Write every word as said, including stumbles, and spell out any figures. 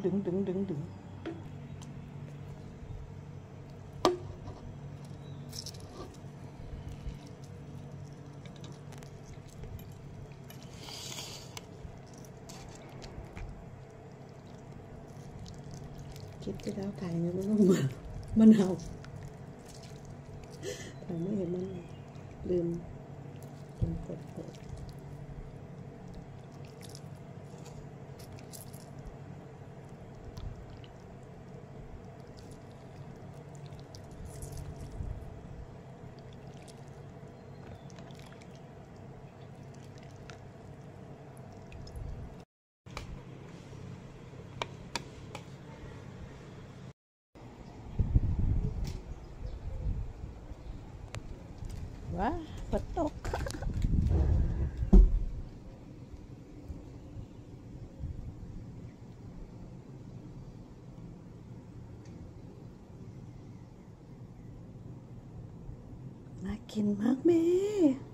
ดึงดึงดึงดึงคลิปที่แล้วถ่ายเนี่ยมันต้องมามันเอาถ่ายไม่เห็นมันลืมลืมกดเปิดว้าฝนตกน่ากินมากแม่